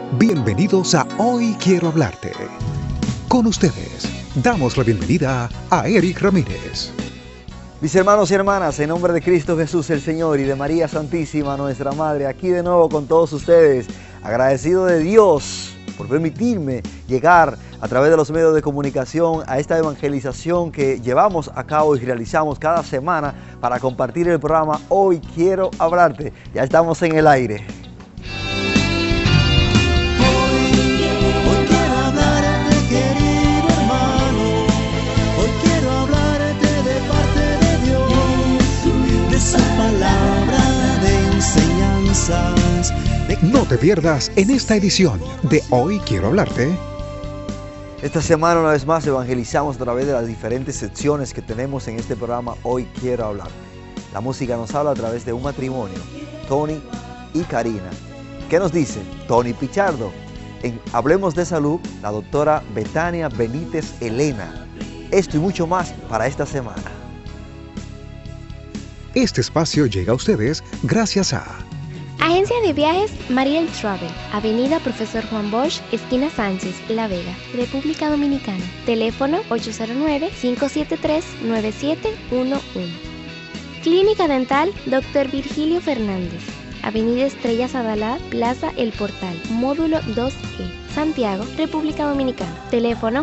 Bienvenidos a Hoy Quiero Hablarte. Con ustedes, damos la bienvenida a Eric Ramírez. Mis hermanos y hermanas, en nombre de Cristo Jesús el Señor y de María Santísima, nuestra Madre, aquí de nuevo con todos ustedes, agradecido de Dios por permitirme llegar a través de los medios de comunicación a esta evangelización que llevamos a cabo y realizamos cada semana para compartir el programa Hoy Quiero Hablarte. Ya estamos en el aire. No te pierdas en esta edición de Hoy Quiero Hablarte. Esta semana una vez más evangelizamos a través de las diferentes secciones que tenemos en este programa Hoy Quiero Hablarte. La música nos habla a través de un matrimonio, Tony y Karina. ¿Qué nos dice Tony Pichardo? En Hablemos de Salud, la doctora Betania Benítez Elena. Esto y mucho más para esta semana. Este espacio llega a ustedes gracias a Agencia de Viajes Mariel Travel, Avenida Profesor Juan Bosch, esquina Sánchez, La Vega, República Dominicana. Teléfono 809-573-9711. Clínica Dental Dr. Virgilio Fernández, Avenida Estrellas Adalá, Plaza El Portal, Módulo 2E, Santiago, República Dominicana. Teléfono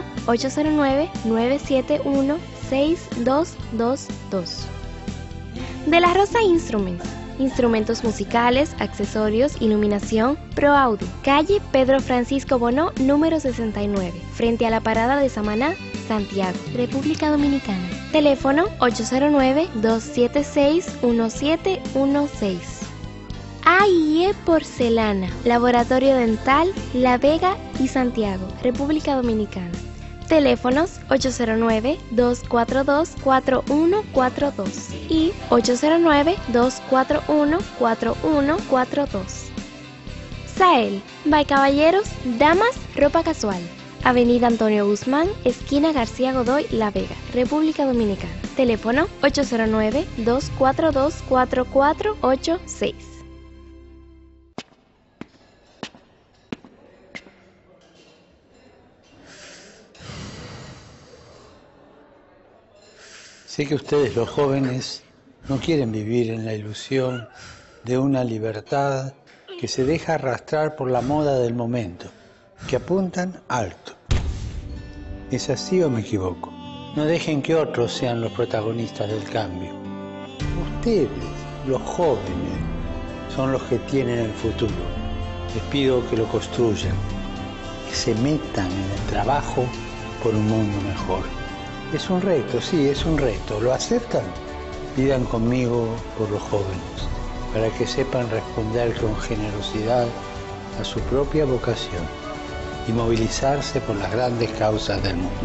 809-971-6222. De la Rosa Instruments, instrumentos musicales, accesorios, iluminación, Pro Audio. Calle Pedro Francisco Bonó, número 69, frente a la parada de Samaná, Santiago, República Dominicana. Teléfono 809-276-1716. AIE Porcelana, Laboratorio Dental, La Vega y Santiago, República Dominicana. Teléfonos 809-242-4142 y 809-241-4142. Sael, by Caballeros, Damas, Ropa Casual. Avenida Antonio Guzmán, esquina García Godoy, La Vega, República Dominicana. Teléfono 809-242-4486. Sé que ustedes, los jóvenes, no quieren vivir en la ilusión de una libertad que se deja arrastrar por la moda del momento, que apuntan alto. ¿Es así o me equivoco? No dejen que otros sean los protagonistas del cambio. Ustedes, los jóvenes, son los que tienen el futuro. Les pido que lo construyan, que se metan en el trabajo por un mundo mejor. Es un reto, sí, es un reto. ¿Lo aceptan? Pidan conmigo por los jóvenes, para que sepan responder con generosidad a su propia vocación y movilizarse por las grandes causas del mundo.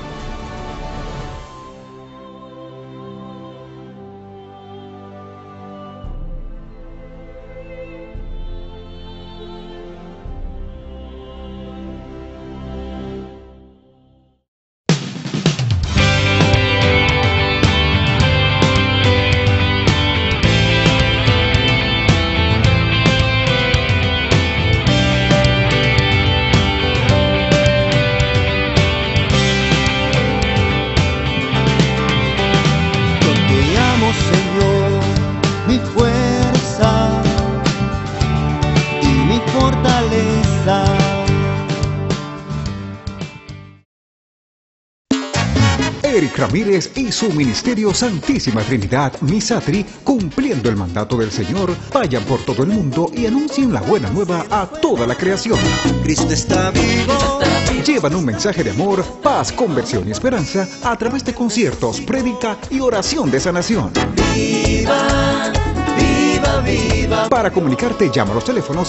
Eric Ramírez y su ministerio Santísima Trinidad Misatri, cumpliendo el mandato del Señor, vayan por todo el mundo y anuncien la buena nueva a toda la creación. Cristo está vivo. Llevan un mensaje de amor, paz, conversión y esperanza a través de conciertos, prédica y oración de sanación. Viva, viva, viva. Para comunicarte, llama a los teléfonos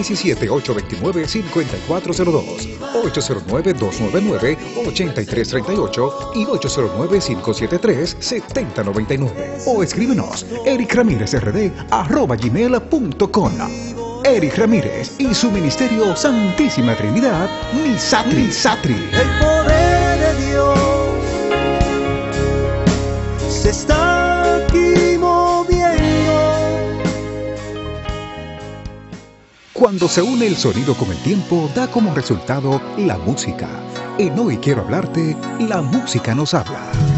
917-829-5402, 809-299-8338 y 809-573-7099. O escríbenos ericramirezrd@gmail.com. Eric Ramírez y su ministerio Santísima Trinidad Misatri. El poder de Dios se está aquí moviendo. Cuando se une el sonido con el tiempo, da como resultado la música. En Hoy Quiero Hablarte, la música nos habla.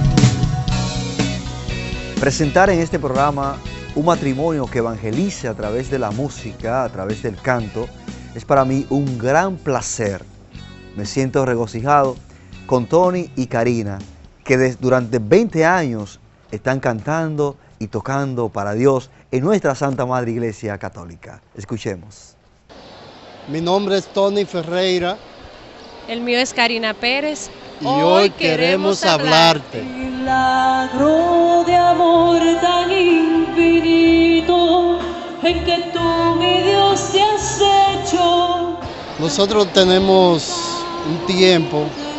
Presentar en este programa un matrimonio que evangelice a través de la música, a través del canto, es para mí un gran placer. Me siento regocijado con Tony y Karina, que durante 20 años están cantando y tocando para Dios en nuestra Santa Madre Iglesia Católica. Escuchemos. Mi nombre es Tony Ferreira. El mío es Karina Pérez. Y hoy queremos hablarte. Milagro de amor tan infinito en que tú, mi Dios, te has hecho. Nosotros tenemos un tiempo,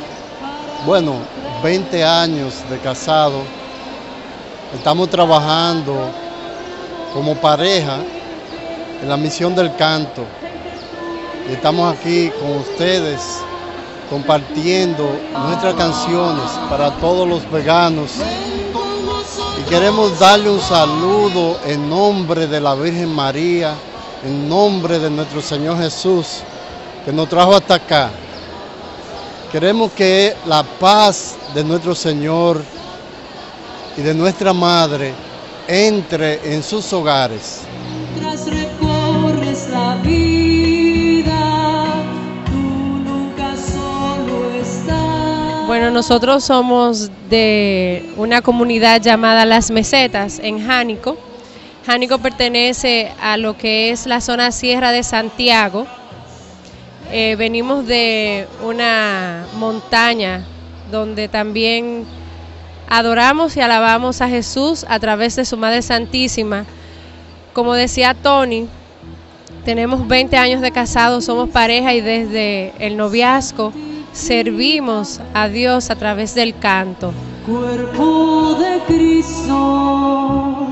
20 años de casado. Estamos trabajando como pareja en la misión del canto. Y estamos aquí con ustedes compartiendo nuestras canciones para todos los veganos. Y queremos darle un saludo en nombre de la Virgen María, en nombre de nuestro Señor Jesús, que nos trajo hasta acá. Queremos que la paz de nuestro Señor y de nuestra Madre entre en sus hogares. Mientras recorres la vida, tú nunca solo estás. Bueno, nosotros somos de una comunidad llamada Las Mesetas en Jánico. Jánico pertenece a lo que es la zona Sierra de Santiago. Venimos de una montaña donde también adoramos y alabamos a Jesús a través de su Madre Santísima. Como decía Tony, tenemos 20 años de casados, somos pareja y desde el noviazgo servimos a Dios a través del canto. Cuerpo de Cristo,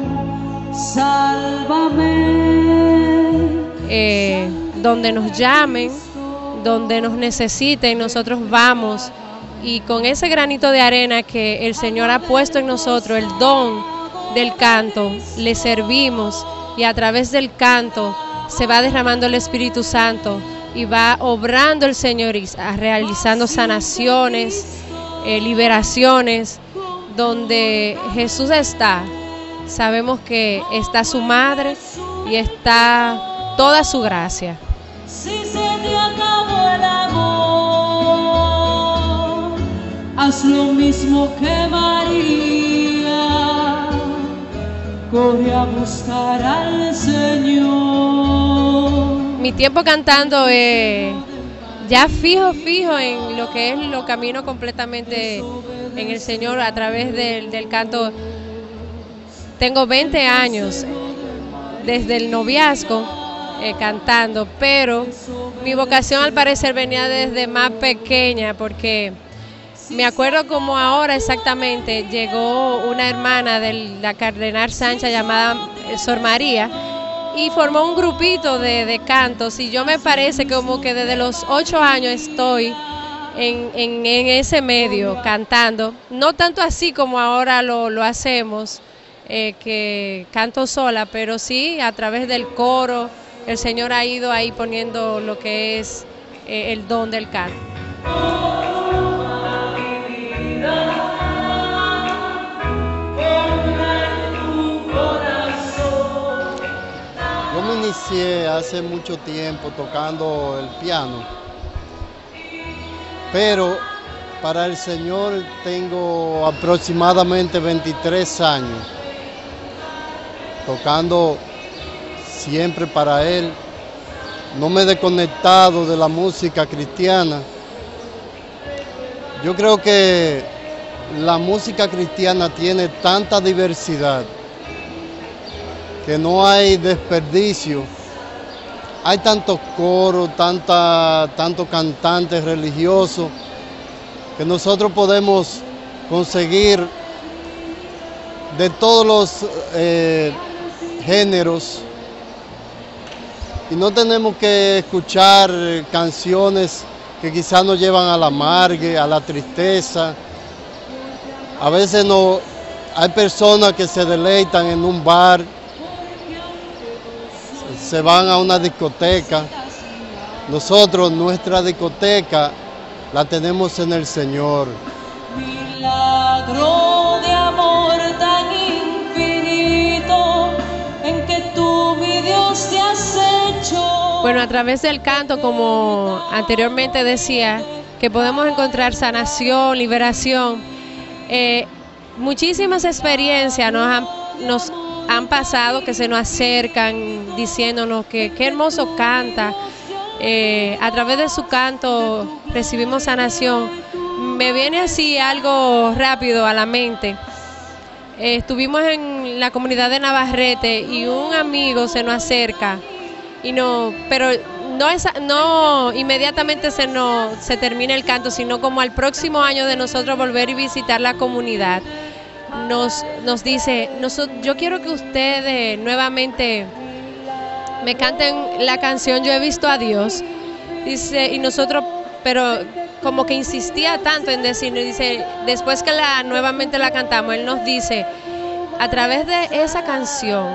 sálvame. Donde nos llamen, donde nos necesiten, nosotros vamos y con ese granito de arena que el Señor ha puesto en nosotros, el don del canto, le servimos y a través del canto se va derramando el Espíritu Santo y va obrando el Señor y realizando sanaciones, liberaciones. Donde Jesús está, sabemos que está su Madre y está toda su gracia. Si se te acabó el amor, haz lo mismo que María, corre a buscar al Señor. Mi tiempo cantando ya fijo en lo que es lo camino completamente en el Señor a través del canto. Tengo 20 años desde el noviazgo cantando, pero mi vocación al parecer venía desde más pequeña, porque me acuerdo como ahora exactamente, llegó una hermana de la Cardenal Sánchez llamada Sor María y formó un grupito de cantos y yo me parece como que desde los 8 años estoy en ese medio cantando, no tanto así como ahora lo hacemos, que canto sola, pero sí a través del coro. El Señor ha ido ahí poniendo lo que es el don del canto. Yo me inicié hace mucho tiempo tocando el piano, pero para el Señor tengo aproximadamente 23 años tocando siempre para Él. No me he desconectado de la música cristiana. Yo creo que la música cristiana tiene tanta diversidad que no hay desperdicio. Hay tantos coros, tantos cantantes religiosos que nosotros podemos conseguir de todos los géneros. Y no tenemos que escuchar canciones que quizás nos llevan a la amargue, a la tristeza. A veces hay personas que se deleitan en un bar, se van a una discoteca Nosotros, nuestra discoteca, la tenemos en el Señor. Milagro de amor tan infinito en que tú, mi Dios, te has hecho. Bueno, a través del canto, como anteriormente decía, que podemos encontrar sanación, liberación. Muchísimas experiencias nos han pasado, que se nos acercan diciéndonos que qué hermoso canta. A través de su canto recibimos sanación. Me viene así algo rápido a la mente. Estuvimos en la comunidad de Navarrete y un amigo se nos acerca pero no inmediatamente se termina el canto, sino como al próximo año de nosotros volver y visitar la comunidad. Nos dice, yo quiero que ustedes nuevamente me canten la canción Yo he visto a Dios. Dice, y nosotros, pero como que insistía tanto en decirnos, dice, después que nuevamente la cantamos, él nos dice, a través de esa canción,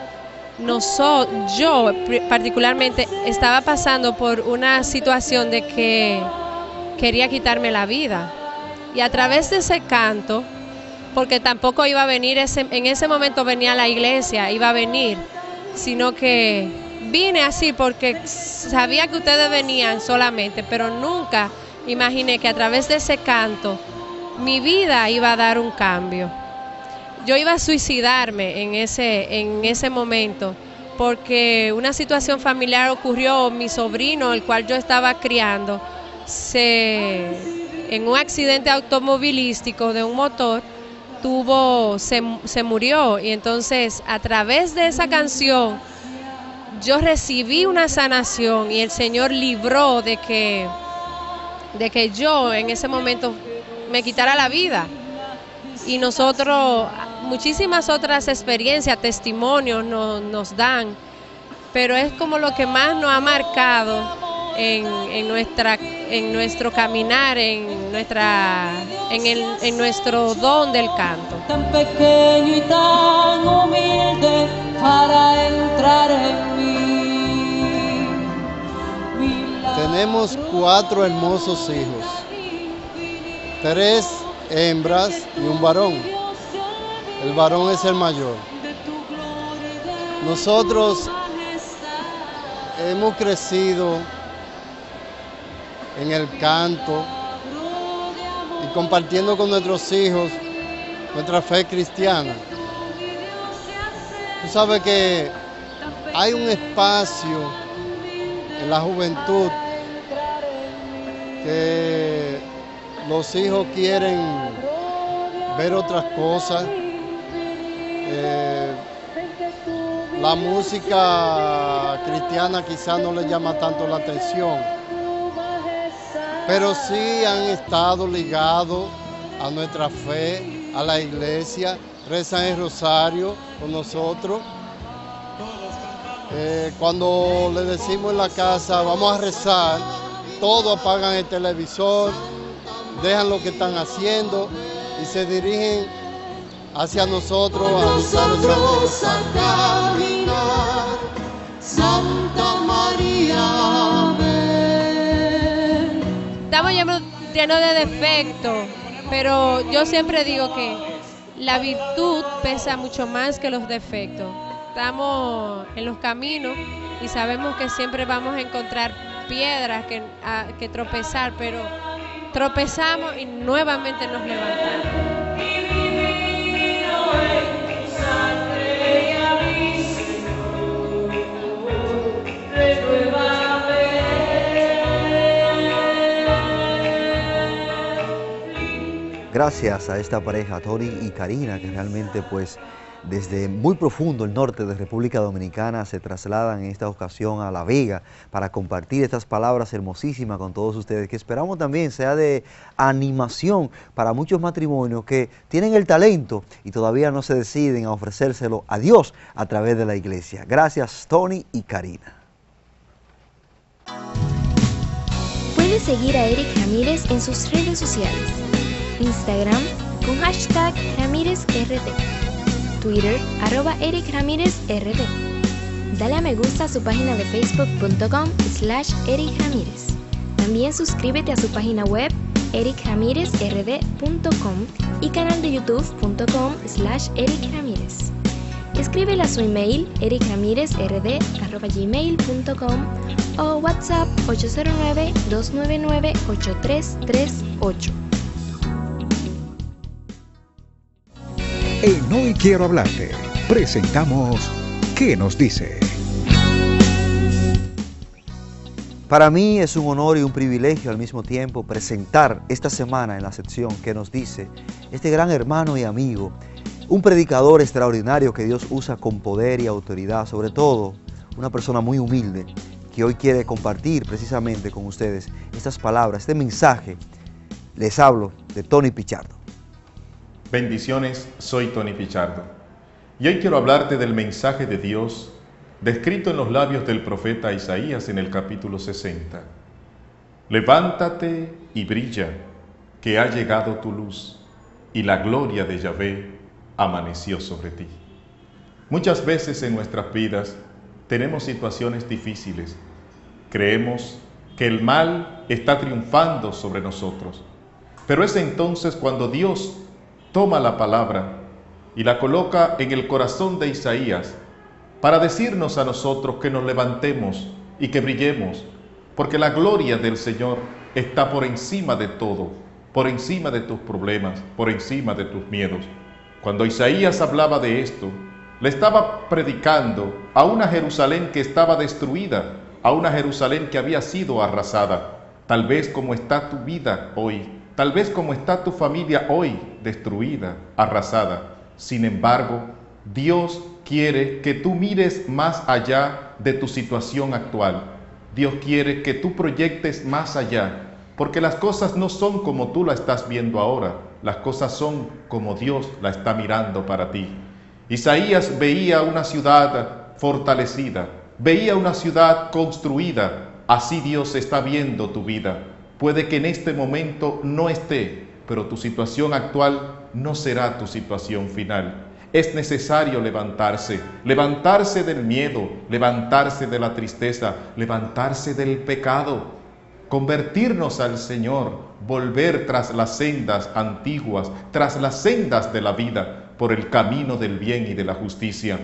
yo particularmente estaba pasando por una situación de que quería quitarme la vida. Y a través de ese canto, porque tampoco iba a venir, en ese momento venía a la iglesia, iba a venir, sino que vine así porque sabía que ustedes venían solamente, pero nunca imaginé que a través de ese canto mi vida iba a dar un cambio. Yo iba a suicidarme en ese momento porque una situación familiar ocurrió. Mi sobrino, el cual yo estaba criando, en un accidente automovilístico de un motor, se murió, y entonces a través de esa canción yo recibí una sanación y el Señor libró de que yo en ese momento me quitara la vida. Y nosotros, muchísimas otras experiencias, testimonios nos dan, pero es como lo que más nos ha marcado en nuestro caminar, en nuestro don del canto. Tan pequeño y tan humilde para entrar en mí. Tenemos 4 hermosos hijos, 3 hembras y un varón. El varón es el mayor. Nosotros hemos crecido en el canto y compartiendo con nuestros hijos nuestra fe cristiana. Tú sabes que hay un espacio en la juventud que los hijos quieren ver otras cosas. La música cristiana quizás no les llama tanto la atención, pero sí han estado ligados a nuestra fe, a la iglesia, rezan el rosario con nosotros. Cuando le decimos en la casa, vamos a rezar, todos apagan el televisor, dejan lo que están haciendo y se dirigen hacia nosotros a caminar. Santa María, ven. Estamos llenos de defectos, pero yo siempre digo que la virtud pesa mucho más que los defectos. Estamos en los caminos y sabemos que siempre vamos a encontrar piedras que tropezar, pero tropezamos y nuevamente nos levantamos. Gracias a esta pareja, Tony y Karina, que realmente pues desde muy profundo el norte de República Dominicana se trasladan en esta ocasión a La Vega para compartir estas palabras hermosísimas con todos ustedes, que esperamos también sea de animación para muchos matrimonios que tienen el talento y todavía no se deciden a ofrecérselo a Dios a través de la iglesia. Gracias, Tony y Karina. Puedes seguir a Eric Ramírez en sus redes sociales. Instagram con #RamírezRD, Twitter @EricRamírezRD, Dale a me gusta a su página de facebook.com/Eric Ramírez. También suscríbete a su página web ericramirezrd.com y canal de youtube.com/Eric Ramírez. Escríbele a su email ericramirezrd@gmail.com o WhatsApp 809-299-8338. En Hoy Quiero Hablarte, presentamos ¿Qué nos dice? Para mí es un honor y un privilegio al mismo tiempo presentar esta semana en la sección ¿Qué nos dice? Este gran hermano y amigo, un predicador extraordinario que Dios usa con poder y autoridad, sobre todo una persona muy humilde que hoy quiere compartir precisamente con ustedes estas palabras, este mensaje. Les hablo de Tony Pichardo. Bendiciones, soy Tony Pichardo y hoy quiero hablarte del mensaje de Dios descrito en los labios del profeta Isaías en el capítulo 60. Levántate y brilla, que ha llegado tu luz, y la gloria de Yahvé amaneció sobre ti. Muchas veces en nuestras vidas tenemos situaciones difíciles. Creemos que el mal está triunfando sobre nosotros. Pero es entonces cuando Dios toma la palabra y la coloca en el corazón de Isaías para decirnos a nosotros que nos levantemos y que brillemos, porque la gloria del Señor está por encima de todo, por encima de tus problemas, por encima de tus miedos. Cuando Isaías hablaba de esto, le estaba predicando a una Jerusalén que estaba destruida, a una Jerusalén que había sido arrasada, tal vez como está tu vida hoy, tal vez como está tu familia hoy, destruida, arrasada. Sin embargo, Dios quiere que tú mires más allá de tu situación actual. Dios quiere que tú proyectes más allá, porque las cosas no son como tú la estás viendo ahora, las cosas son como Dios la está mirando para ti. Isaías veía una ciudad fortalecida, veía una ciudad construida. Así Dios está viendo tu vida. Puede que en este momento no esté, pero tu situación actual no será tu situación final. Es necesario levantarse del miedo, levantarse de la tristeza, levantarse del pecado, convertirnos al Señor, volver tras las sendas antiguas, tras las sendas de la vida, por el camino del bien y de la justicia.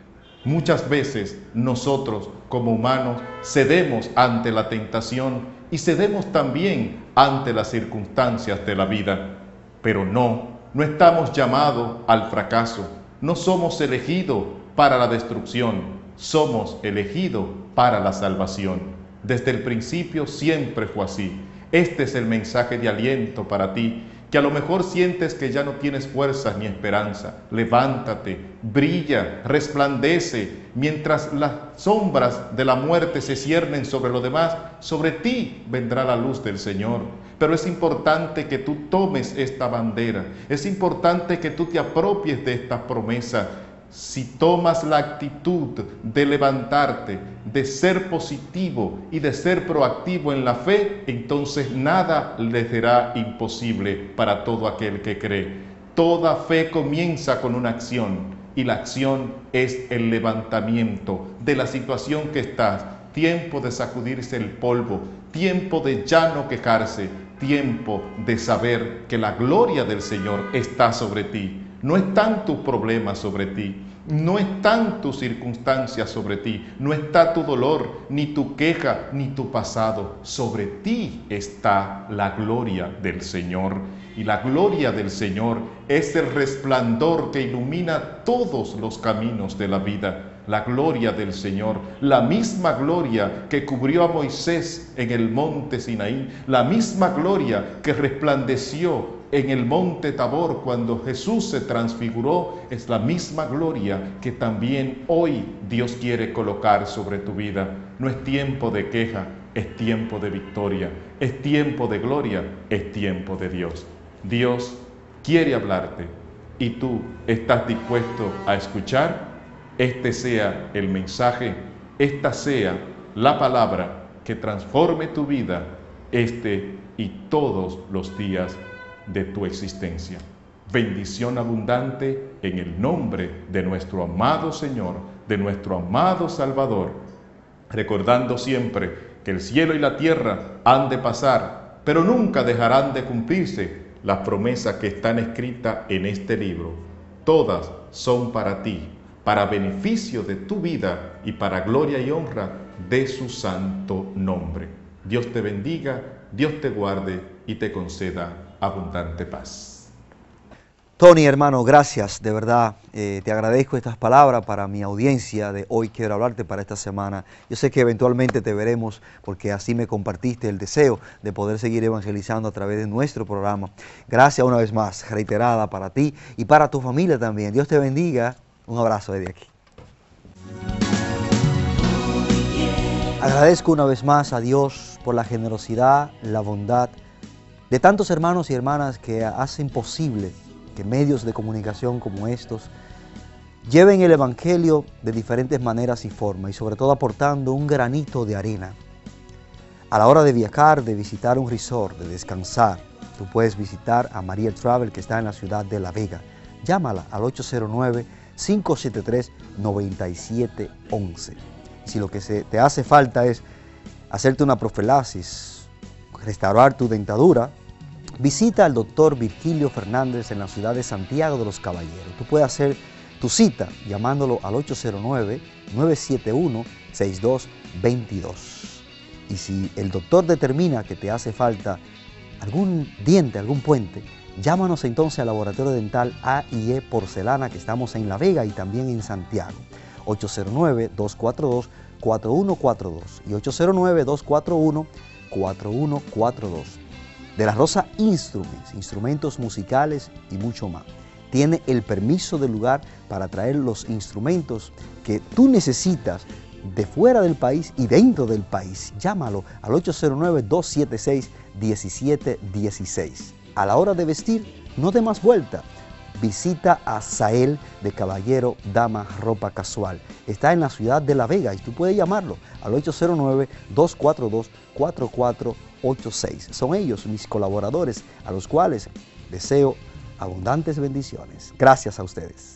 Muchas veces nosotros como humanos cedemos ante la tentación y cedemos también ante las circunstancias de la vida, pero no estamos llamados al fracaso. No somos elegidos para la destrucción, somos elegidos para la salvación. Desde el principio siempre fue así. Este es el mensaje de aliento para ti, que a lo mejor sientes que ya no tienes fuerzas ni esperanza. Levántate, brilla, resplandece, mientras las sombras de la muerte se ciernen sobre los demás, sobre ti vendrá la luz del Señor. Pero es importante que tú tomes esta bandera, es importante que tú te apropies de esta promesa. Si tomas la actitud de levantarte, de ser positivo y de ser proactivo en la fe, entonces nada le será imposible para todo aquel que cree. Toda fe comienza con una acción y la acción es el levantamiento de la situación que estás. Tiempo de sacudirse el polvo, tiempo de ya no quejarse, tiempo de saber que la gloria del Señor está sobre ti. No están tus problemas sobre ti, no están tus circunstancias sobre ti, no está tu dolor, ni tu queja, ni tu pasado. Sobre ti está la gloria del Señor. Y la gloria del Señor es el resplandor que ilumina todos los caminos de la vida. La gloria del Señor, la misma gloria que cubrió a Moisés en el monte Sinaí, la misma gloria que resplandeció en el monte Tabor cuando Jesús se transfiguró, es la misma gloria que también hoy Dios quiere colocar sobre tu vida. No es tiempo de queja, es tiempo de victoria, es tiempo de gloria, es tiempo de Dios. Dios quiere hablarte y tú estás dispuesto a escuchar. Este sea el mensaje, esta sea la palabra que transforme tu vida este y todos los días de tu existencia. Bendición abundante en el nombre de nuestro amado Señor de nuestro amado Salvador, recordando siempre que el cielo y la tierra han de pasar, pero nunca dejarán de cumplirse las promesas que están escritas en este libro. Todas son para ti, para beneficio de tu vida y para gloria y honra de su santo nombre. Dios te bendiga, Dios te guarde y te conceda abundante paz. Tony, hermano, gracias, de verdad, te agradezco estas palabras para mi audiencia de hoy. Quiero hablarte para esta semana. Yo sé que eventualmente te veremos porque así me compartiste el deseo de poder seguir evangelizando a través de nuestro programa. Gracias una vez más, reiterada para ti y para tu familia también. Dios te bendiga. Un abrazo desde aquí. Agradezco una vez más a Dios por la generosidad, la bondad de tantos hermanos y hermanas que hacen posible que medios de comunicación como estos lleven el Evangelio de diferentes maneras y formas y sobre todo aportando un granito de arena. A la hora de viajar, de visitar un resort, de descansar, tú puedes visitar a María Travel, que está en la ciudad de La Vega. Llámala al 809-573-9711. Si lo que te hace falta es hacerte una profilaxis, restaurar tu dentadura, visita al doctor Virgilio Fernández en la ciudad de Santiago de los Caballeros. Tú puedes hacer tu cita llamándolo al 809-971-6222. Y si el doctor determina que te hace falta algún diente, algún puente, llámanos entonces al Laboratorio Dental A&E Porcelana, que estamos en La Vega y también en Santiago. 809-242-4142 y 809-241-4142. De la Rosa Instruments, instrumentos musicales y mucho más. Tiene el permiso del lugar para traer los instrumentos que tú necesitas de fuera del país y dentro del país. Llámalo al 809-276-1716. A la hora de vestir, no dé más vuelta. Visita a Sael de Caballero Dama Ropa Casual. Está en la ciudad de La Vega y tú puedes llamarlo al 809-242-4486. Son ellos mis colaboradores a los cuales deseo abundantes bendiciones. Gracias a ustedes.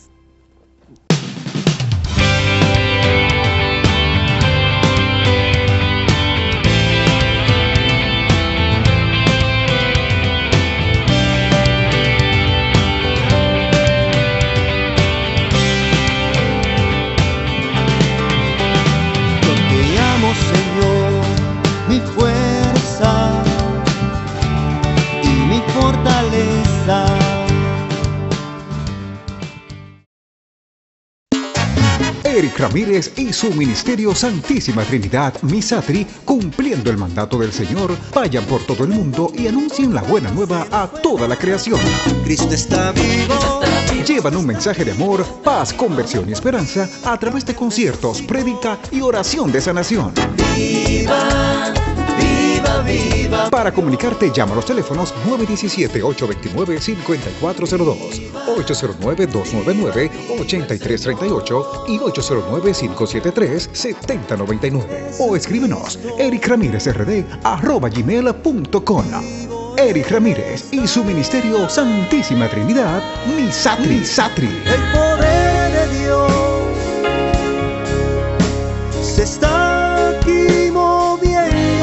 Eric Ramírez y su ministerio Santísima Trinidad Misatri, cumpliendo el mandato del Señor, vayan por todo el mundo y anuncien la buena nueva a toda la creación. Cristo está vivo. Llevan un mensaje de amor, paz, conversión y esperanza a través de conciertos, prédica y oración de sanación. Viva, viva, viva. Para comunicarte, llama a los teléfonos 917-829-5402, 809-299-8338 y 809-573-7099. O escríbenos ericramirezrd@gmail.com. Eric Ramírez y su ministerio Santísima Trinidad Misatri. El poder de Dios se está aquí moviendo.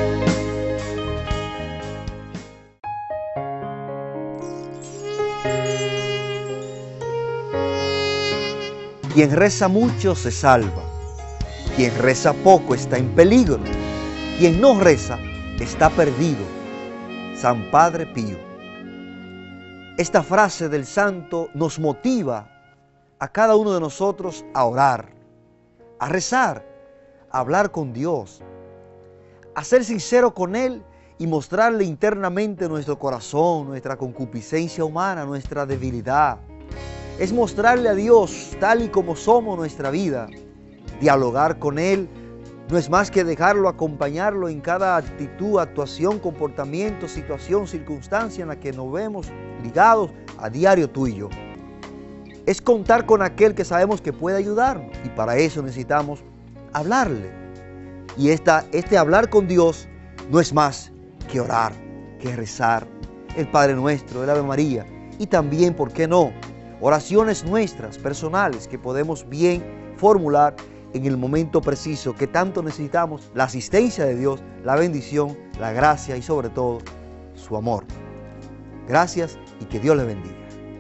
Quien reza mucho se salva. Quien reza poco está en peligro. Quien no reza está perdido. San Padre Pío. Esta frase del santo nos motiva a cada uno de nosotros a orar, a rezar, a hablar con Dios, a ser sincero con Él y mostrarle internamente nuestro corazón, nuestra concupiscencia humana, nuestra debilidad. Es mostrarle a Dios tal y como somos nuestra vida. Dialogar con Él no es más que dejarlo, acompañarlo en cada actitud, actuación, comportamiento, situación, circunstancia en la que nos vemos ligados a diario tú y yo. Es contar con aquel que sabemos que puede ayudarnos y para eso necesitamos hablarle. Y este hablar con Dios no es más que orar, que rezar el Padre Nuestro, el Ave María y también, ¿por qué no?, oraciones nuestras, personales, que podemos bien formular en el momento preciso que tanto necesitamos la asistencia de Dios, la bendición, la gracia y sobre todo su amor. Gracias y que Dios les bendiga.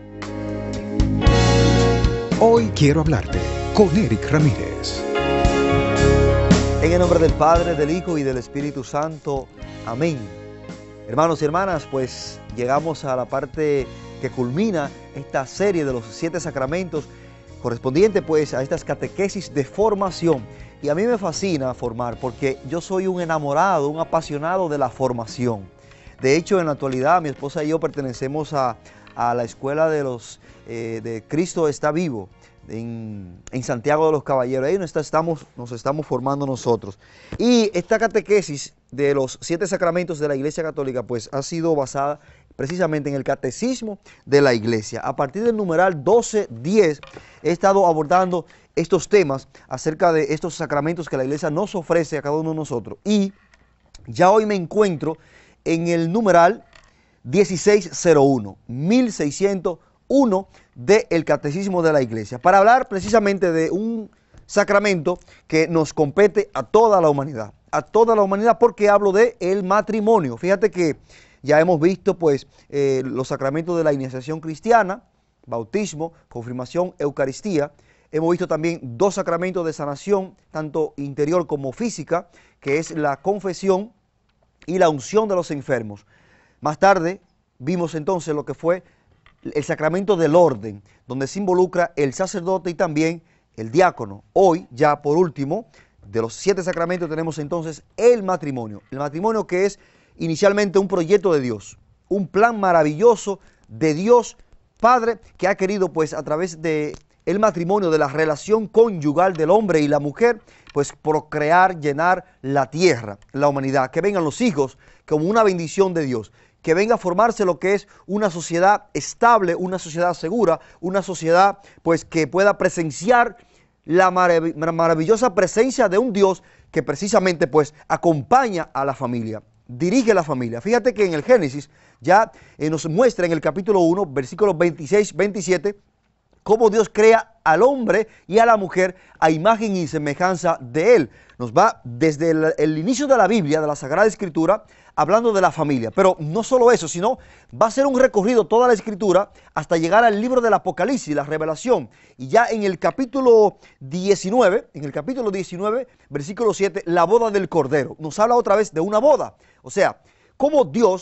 Hoy quiero hablarte con Eric Ramírez. En el nombre del Padre, del Hijo y del Espíritu Santo. Amén. Hermanos y hermanas, pues llegamos a la parte que culmina esta serie de los 7 sacramentos, correspondiente pues a estas catequesis de formación. Y a mí me fascina formar porque yo soy un enamorado, un apasionado de la formación. De hecho, en la actualidad mi esposa y yo pertenecemos a la escuela de Cristo está vivo en Santiago de los Caballeros. Ahí nos estamos formando nosotros. Y esta catequesis de los 7 sacramentos de la Iglesia Católica pues ha sido basada precisamente en el catecismo de la Iglesia. A partir del numeral 1210 he estado abordando estos temas acerca de estos sacramentos que la Iglesia nos ofrece a cada uno de nosotros. Y ya hoy me encuentro en el numeral 1601, 1601 del Catecismo de la Iglesia, para hablar precisamente de un sacramento que nos compete a toda la humanidad. A toda la humanidad, porque hablo de el matrimonio. Fíjate que ya hemos visto pues los sacramentos de la iniciación cristiana, bautismo, confirmación, Eucaristía. Hemos visto también 2 sacramentos de sanación, tanto interior como física, que es la confesión y la unción de los enfermos. Más tarde vimos entonces lo que fue el sacramento del orden, donde se involucra el sacerdote y también el diácono. Hoy, ya por último, de los 7 sacramentos tenemos entonces el matrimonio. El matrimonio que es inicialmente un proyecto de Dios, un plan maravilloso de Dios Padre que ha querido pues a través de el matrimonio, de la relación conyugal del hombre y la mujer, pues procrear, llenar la tierra, la humanidad, que vengan los hijos como una bendición de Dios, que venga a formarse lo que es una sociedad estable, una sociedad segura, una sociedad pues que pueda presenciar la maravillosa presencia de un Dios que precisamente pues acompaña a la familia, dirige la familia. Fíjate que en el Génesis ya nos muestra en el capítulo 1, versículos 26, 27, cómo Dios crea al hombre y a la mujer a imagen y semejanza de Él. Nos va desde el inicio de la Biblia, de la Sagrada Escritura, hablando de la familia. Pero no solo eso, sino va a ser un recorrido toda la Escritura hasta llegar al libro del Apocalipsis, la Revelación. Y ya en el capítulo 19, versículo 7, la boda del Cordero. Nos habla otra vez de una boda. O sea, cómo Dios,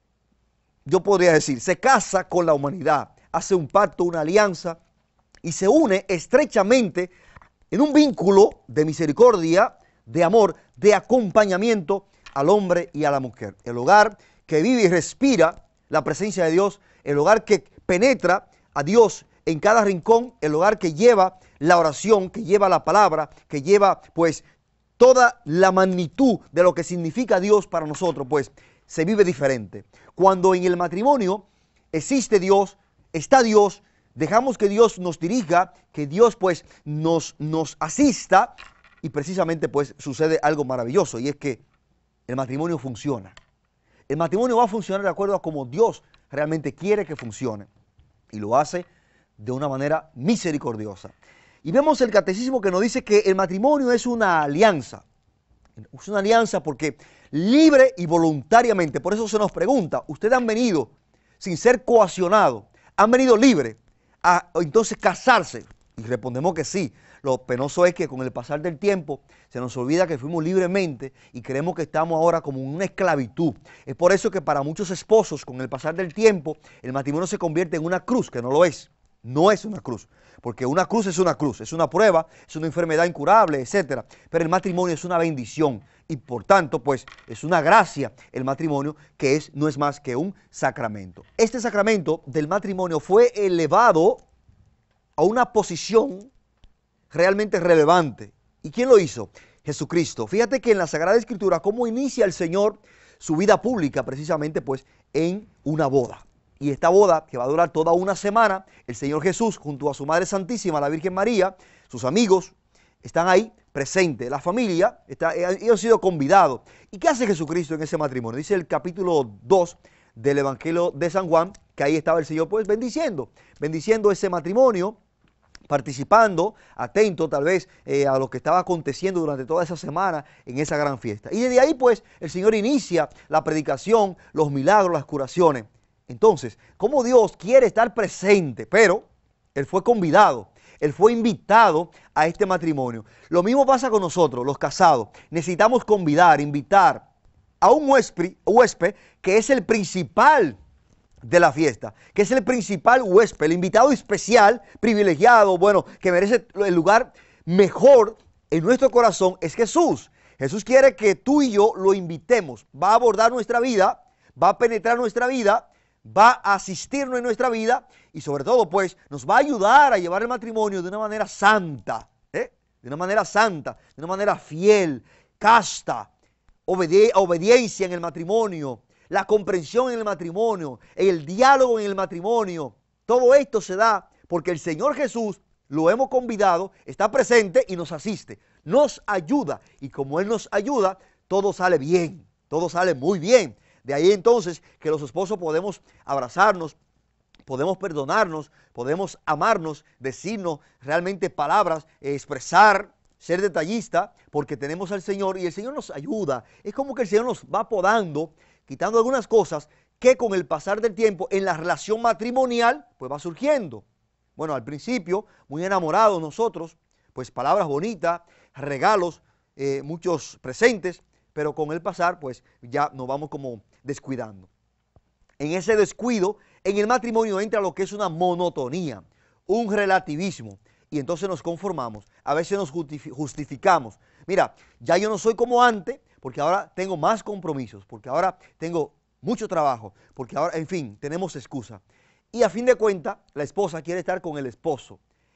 yo podría decir, se casa con la humanidad, hace un pacto, una alianza, y se une estrechamente en un vínculo de misericordia, de amor, de acompañamiento al hombre y a la mujer. El hogar que vive y respira la presencia de Dios, el hogar que penetra a Dios en cada rincón, el hogar que lleva la oración, que lleva la palabra, que lleva pues toda la magnitud de lo que significa Dios para nosotros, pues se vive diferente. Cuando en el matrimonio existe Dios, está Dios, dejamos que Dios nos dirija, que Dios pues nos asista, y precisamente pues sucede algo maravilloso, y es que el matrimonio funciona. El matrimonio va a funcionar de acuerdo a como Dios realmente quiere que funcione, y lo hace de una manera misericordiosa. Y vemos el catecismo que nos dice que el matrimonio es una alianza. Es una alianza porque libre y voluntariamente, por eso se nos pregunta, ¿ustedes han venido sin ser coaccionados? ¿Han venido libres a entonces casarse? Y respondemos que sí. Lo penoso es que con el pasar del tiempo se nos olvida que fuimos libremente y creemos que estamos ahora como en una esclavitud. Es por eso que para muchos esposos, con el pasar del tiempo, el matrimonio se convierte en una cruz, que no lo es. No es una cruz, porque una cruz, es una prueba, es una enfermedad incurable, etc. Pero el matrimonio es una bendición y por tanto, pues, es una gracia el matrimonio que no es más que un sacramento. Este sacramento del matrimonio fue elevado a una posición realmente relevante. ¿Y quién lo hizo? Jesucristo. Fíjate que en la Sagrada Escritura, cómo inicia el Señor su vida pública, precisamente, pues, en una boda. Y esta boda, que va a durar toda una semana, el Señor Jesús, junto a su Madre Santísima, la Virgen María, sus amigos, están ahí presentes. La familia, ellos han sido convidados. ¿Y qué hace Jesucristo en ese matrimonio? Dice el capítulo 2 del Evangelio de San Juan, que ahí estaba el Señor, pues, bendiciendo ese matrimonio, participando, atento tal vez a lo que estaba aconteciendo durante toda esa semana en esa gran fiesta. Y desde ahí pues el Señor inicia la predicación, los milagros, las curaciones. Entonces, como Dios quiere estar presente, pero Él fue convidado, Él fue invitado a este matrimonio. Lo mismo pasa con nosotros, los casados. Necesitamos convidar, invitar a un huésped que es el principal de la fiesta, que es el principal huésped, el invitado especial, privilegiado, bueno, que merece el lugar mejor en nuestro corazón, es Jesús. Jesús quiere que tú y yo lo invitemos. Va a abordar nuestra vida, va a penetrar nuestra vida, va a asistirnos en nuestra vida y sobre todo pues nos va a ayudar a llevar el matrimonio de una manera santa, de una manera santa, de una manera fiel, casta, obediencia en el matrimonio, la comprensión en el matrimonio, el diálogo en el matrimonio. Todo esto se da porque el Señor Jesús lo hemos convidado, está presente y nos asiste, nos ayuda. Y como Él nos ayuda, todo sale bien, todo sale muy bien. De ahí entonces que los esposos podemos abrazarnos, podemos perdonarnos, podemos amarnos, decirnos realmente palabras, expresar, ser detallista, porque tenemos al Señor y el Señor nos ayuda. Es como que el Señor nos va podando, quitando algunas cosas que con el pasar del tiempo en la relación matrimonial pues va surgiendo. Bueno, al principio, muy enamorados nosotros, pues palabras bonitas, regalos, muchos presentes, pero con el pasar pues ya nos vamos como descuidando. En ese descuido, en el matrimonio entra lo que es una monotonía, un relativismo, y entonces nos conformamos, a veces nos justificamos. Mira, ya yo no soy como antes, porque ahora tengo más compromisos, porque ahora tengo mucho trabajo, porque ahora, en fin, tenemos excusa. Y a fin de cuentas, la esposa quiere estar con el esposo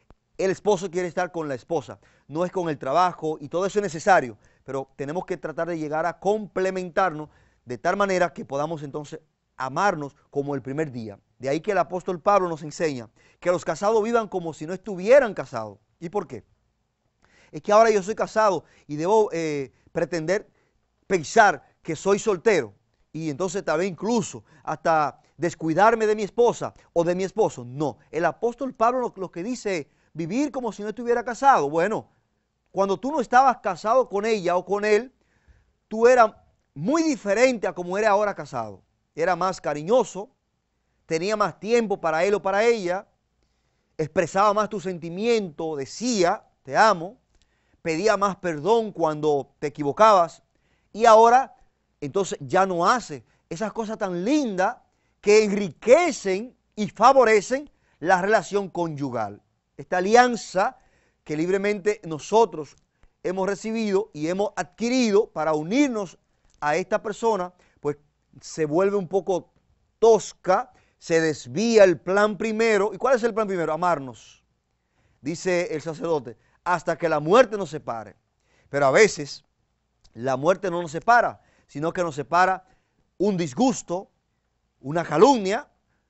quiere estar con la esposa, no es con el trabajo y todo eso es necesario, pero tenemos que tratar de llegar a complementarnos de tal manera que podamos entonces amarnos como el primer día. De ahí que el apóstol Pablo nos enseña que los casados vivan como si no estuvieran casados. ¿Y por qué? Es que ahora yo soy casado y debo pretender pensar que soy soltero y entonces tal vez incluso hasta descuidarme de mi esposa o de mi esposo. No, el apóstol Pablo lo que dice es vivir como si no estuviera casado. Bueno, cuando tú no estabas casado con ella o con él, tú eras muy diferente a como eres ahora casado. Era más cariñoso, tenía más tiempo para él o para ella, expresaba más tu sentimiento, decía, te amo, pedía más perdón cuando te equivocabas y ahora entonces ya no hace esas cosas tan lindas que enriquecen y favorecen la relación conyugal. Esta alianza que libremente nosotros hemos recibido y hemos adquirido para unirnos a esta persona, pues se vuelve un poco tosca, se desvía el plan primero. ¿Y cuál es el plan primero? Amarnos, dice el sacerdote, hasta que la muerte nos separe. Pero a veces la muerte no nos separa, sino que nos separa un disgusto, una calumnia,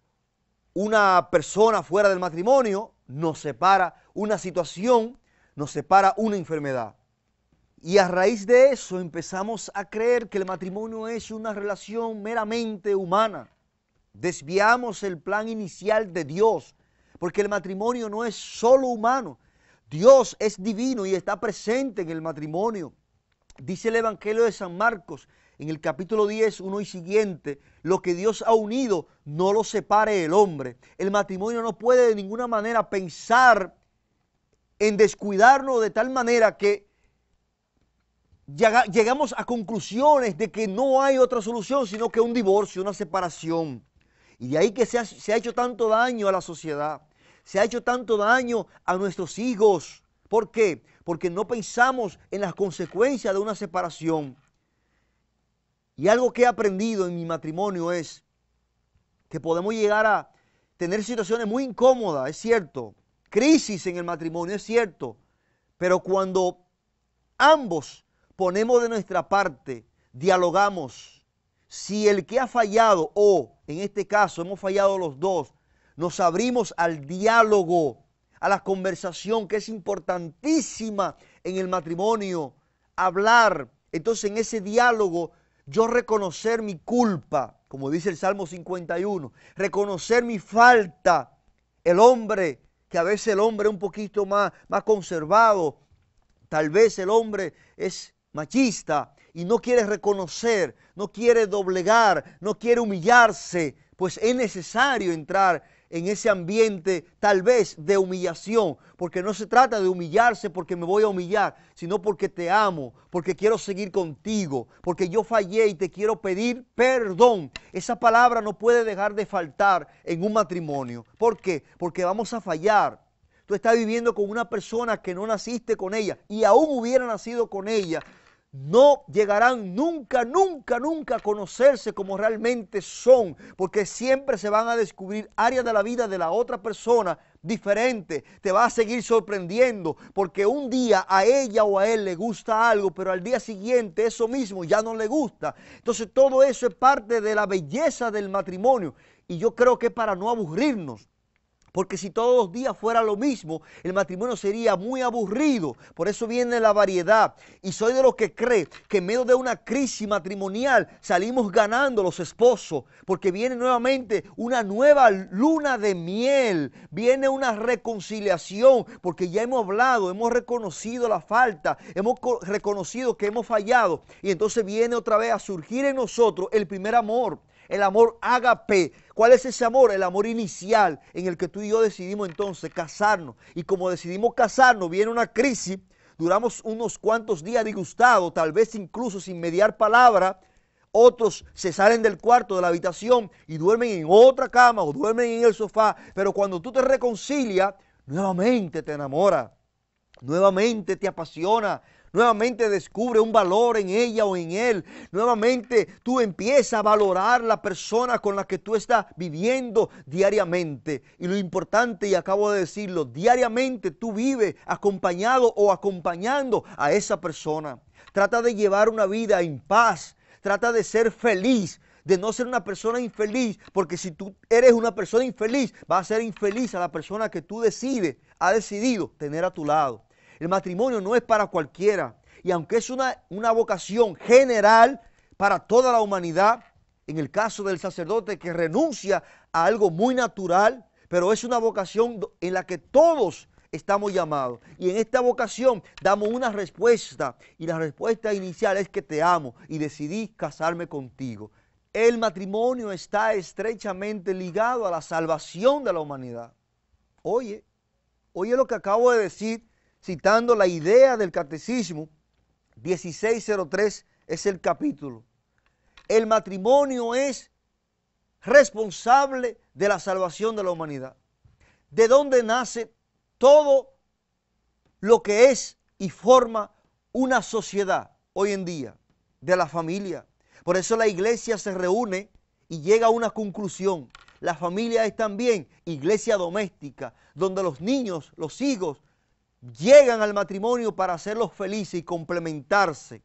una persona fuera del matrimonio, nos separa una situación, nos separa una enfermedad. Y a raíz de eso empezamos a creer que el matrimonio es una relación meramente humana. Desviamos el plan inicial de Dios, porque el matrimonio no es solo humano. Dios es divino y está presente en el matrimonio. Dice el Evangelio de San Marcos, en el capítulo 10, 1 y siguiente, lo que Dios ha unido, no lo separe el hombre. El matrimonio no puede de ninguna manera pensar en descuidarnos de tal manera que llegamos a conclusiones de que no hay otra solución, sino que un divorcio, una separación. Y de ahí que se ha hecho tanto daño a la sociedad, se ha hecho tanto daño a nuestros hijos. ¿Por qué? Porque no pensamos en las consecuencias de una separación. Y algo que he aprendido en mi matrimonio es que podemos llegar a tener situaciones muy incómodas, es cierto, crisis en el matrimonio, es cierto, pero cuando ambos ponemos de nuestra parte, dialogamos, si el que ha fallado o en este caso hemos fallado los dos, nos abrimos al diálogo, a la conversación que es importantísima en el matrimonio, hablar, entonces en ese diálogo yo reconocer mi culpa, como dice el Salmo 51, reconocer mi falta, el hombre que a veces el hombre es un poquito más conservado, tal vez el hombre es machista y no quiere reconocer, no quiere doblegar, no quiere humillarse, pues es necesario entrar en ese ambiente tal vez de humillación, porque no se trata de humillarse porque me voy a humillar, sino porque te amo, porque quiero seguir contigo, porque yo fallé y te quiero pedir perdón. Esa palabra no puede dejar de faltar en un matrimonio. ¿Por qué? Porque vamos a fallar. Tú estás viviendo con una persona que no naciste con ella y aún hubiera nacido con ella. No llegarán nunca a conocerse como realmente son, porque siempre se van a descubrir áreas de la vida de la otra persona diferentes. Te va a seguir sorprendiendo, porque un día a ella o a él le gusta algo, pero al día siguiente eso mismo ya no le gusta. Entonces todo eso es parte de la belleza del matrimonio, y yo creo que para no aburrirnos. Porque si todos los días fuera lo mismo, el matrimonio sería muy aburrido. Por eso viene la variedad. Y soy de los que cree que en medio de una crisis matrimonial salimos ganando los esposos. Porque viene nuevamente una nueva luna de miel. Viene una reconciliación. Porque ya hemos hablado, hemos reconocido la falta. Hemos reconocido que hemos fallado. Y entonces viene otra vez a surgir en nosotros el primer amor. El amor ágape. ¿Cuál es ese amor? El amor inicial en el que tú y yo decidimos entonces casarnos. Y como decidimos casarnos, viene una crisis, duramos unos cuantos días disgustados, tal vez incluso sin mediar palabra. Otros se salen del cuarto, de la habitación y duermen en otra cama o duermen en el sofá. Pero cuando tú te reconcilias, nuevamente te enamoras, nuevamente te apasiona. Nuevamente descubre un valor en ella o en él. Nuevamente tú empiezas a valorar la persona con la que tú estás viviendo diariamente. Y lo importante, y acabo de decirlo, diariamente tú vives acompañado o acompañando a esa persona. Trata de llevar una vida en paz. Trata de ser feliz, de no ser una persona infeliz. Porque si tú eres una persona infeliz, vas a ser infeliz a la persona que tú has decidido tener a tu lado. El matrimonio no es para cualquiera, y aunque es una vocación general para toda la humanidad, en el caso del sacerdote que renuncia a algo muy natural, pero es una vocación en la que todos estamos llamados. Y en esta vocación damos una respuesta, y la respuesta inicial es que te amo y decidí casarme contigo. El matrimonio está estrechamente ligado a la salvación de la humanidad. Oye lo que acabo de decir, citando la idea del Catecismo, 1603 es el capítulo. El matrimonio es responsable de la salvación de la humanidad. ¿De dónde nace todo lo que es y forma una sociedad hoy en día? De la familia. Por eso la iglesia se reúne y llega a una conclusión. La familia es también iglesia doméstica, donde los niños, los hijos, llegan al matrimonio para hacerlos felices y complementarse.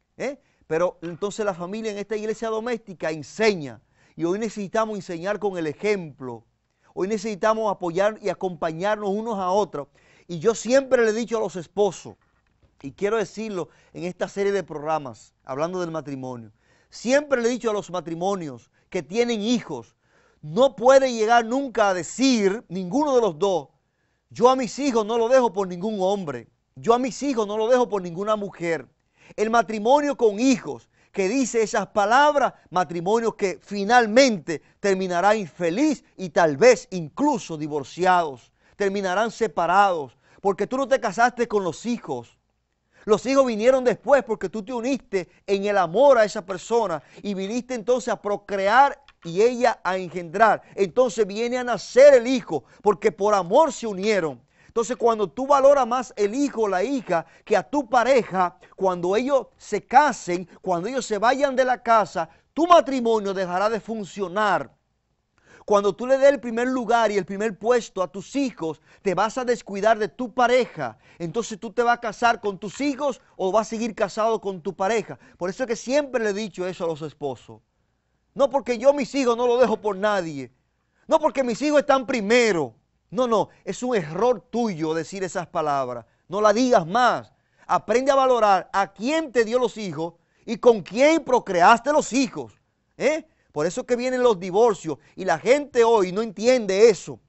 Pero entonces la familia en esta iglesia doméstica enseña. Y hoy necesitamos enseñar con el ejemplo. Hoy necesitamos apoyar y acompañarnos unos a otros. Y yo siempre le he dicho a los esposos, y quiero decirlo en esta serie de programas, hablando del matrimonio, siempre le he dicho a los matrimonios que tienen hijos, no puede llegar nunca a decir, ninguno de los dos, yo a mis hijos no lo dejo por ningún hombre. Yo a mis hijos no lo dejo por ninguna mujer. El matrimonio con hijos que dice esas palabras, matrimonio que finalmente terminará infeliz y tal vez incluso divorciados. Terminarán separados porque tú no te casaste con los hijos. Los hijos vinieron después porque tú te uniste en el amor a esa persona y viniste entonces a procrear y ella a engendrar. Entonces viene a nacer el hijo porque por amor se unieron. Entonces cuando tú valoras más el hijo o la hija que a tu pareja, cuando ellos se casen, cuando ellos se vayan de la casa, tu matrimonio dejará de funcionar. Cuando tú le des el primer lugar y el primer puesto a tus hijos, te vas a descuidar de tu pareja. Entonces tú te vas a casar con tus hijos o vas a seguir casado con tu pareja. Por eso es que siempre le he dicho eso a los esposos. No porque yo mis hijos no los dejo por nadie. No porque mis hijos están primero. No, es un error tuyo decir esas palabras. No la digas más. Aprende a valorar a quién te dio los hijos y con quién procreaste los hijos. Por eso es que vienen los divorcios y la gente hoy no entiende eso.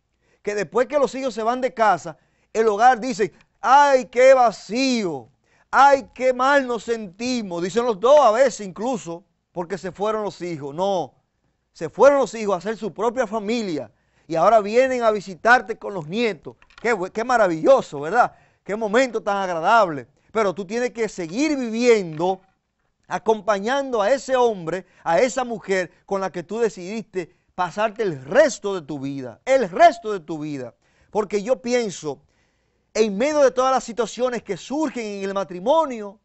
que después que los hijos se van de casa, el hogar dice, ¡ay, qué vacío! ¡Ay, qué mal nos sentimos! Dicen los dos a veces incluso, porque se fueron los hijos. No, se fueron los hijos a hacer su propia familia y ahora vienen a visitarte con los nietos. Qué maravilloso, ¿verdad? Qué momento tan agradable. Pero tú tienes que seguir viviendo, acompañando a ese hombre, a esa mujer con la que tú decidiste pasarte el resto de tu vida. El resto de tu vida. Porque yo pienso, en medio de todas las situaciones que surgen en el matrimonio,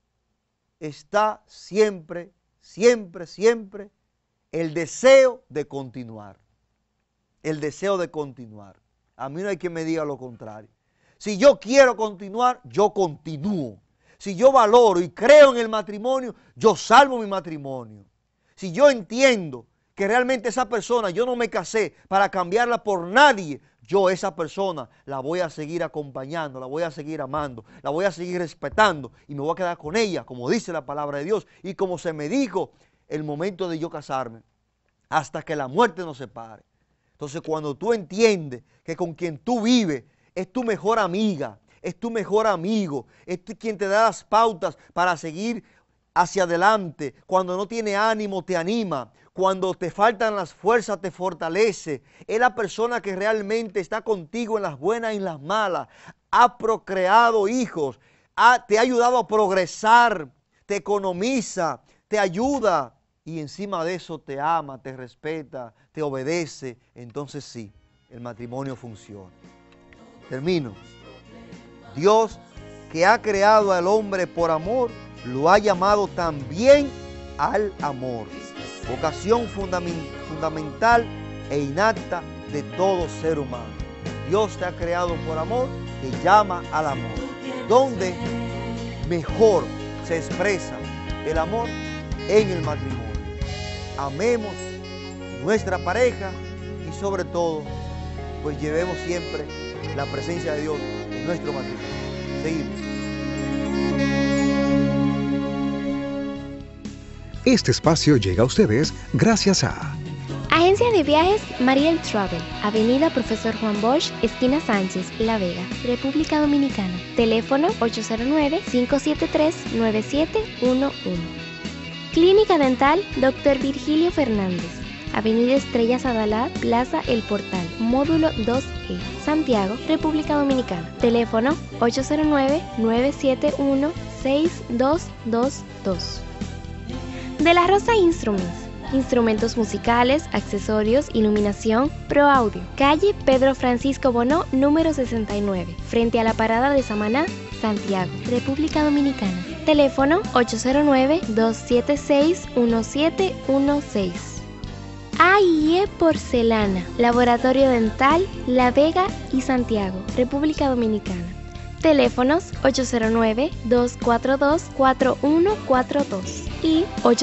está siempre, siempre, siempre el deseo de continuar. El deseo de continuar. A mí no hay quien me diga lo contrario. Si yo quiero continuar, yo continúo. Si yo valoro y creo en el matrimonio, yo salvo mi matrimonio. Si yo entiendo que realmente esa persona, yo no me casé para cambiarla por nadie, yo esa persona la voy a seguir acompañando, la voy a seguir amando, la voy a seguir respetando y me voy a quedar con ella, como dice la palabra de Dios y como se me dijo el momento de yo casarme, hasta que la muerte nos separe. Entonces, cuando tú entiendes que con quien tú vives es tu mejor amiga, es tu mejor amigo, es quien te da las pautas para seguir hacia adelante, cuando no tiene ánimo te anima, cuando te faltan las fuerzas te fortalece, es la persona que realmente está contigo en las buenas y en las malas, ha procreado hijos, te ha ayudado a progresar, te economiza, te ayuda y encima de eso te ama, te respeta, te obedece, entonces sí, el matrimonio funciona. Termino. Dios, que ha creado al hombre por amor, lo ha llamado también al amor, vocación fundamental e innata de todo ser humano. Dios te ha creado por amor, te llama al amor. ¿Dónde mejor se expresa el amor? En el matrimonio. Amemos nuestra pareja y sobre todo, pues llevemos siempre la presencia de Dios en nuestro matrimonio. Seguimos. Este espacio llega a ustedes gracias a Agencia de Viajes Mariel Travel, Avenida Profesor Juan Bosch, esquina Sánchez, La Vega, República Dominicana. Teléfono 809-573-9711. Clínica Dental Dr. Virgilio Fernández, Avenida Estrellas Adalá, Plaza El Portal, Módulo 2E, Santiago, República Dominicana. Teléfono 809-971-6222. De la Rosa Instruments, instrumentos musicales, accesorios, iluminación, Pro Audio. Calle Pedro Francisco Bonó, número 69, frente a la parada de Samaná, Santiago, República Dominicana. Teléfono 809-276-1716. AIE Porcelana, Laboratorio Dental, La Vega y Santiago, República Dominicana. Teléfonos 809-242-4142 y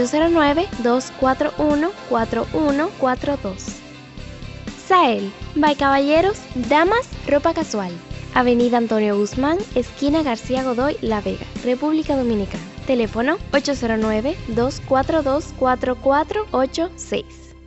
809-241-4142. Sael, by Caballeros, Damas, Ropa Casual. Avenida Antonio Guzmán, esquina García Godoy, La Vega, República Dominicana. Teléfono 809-242-4486.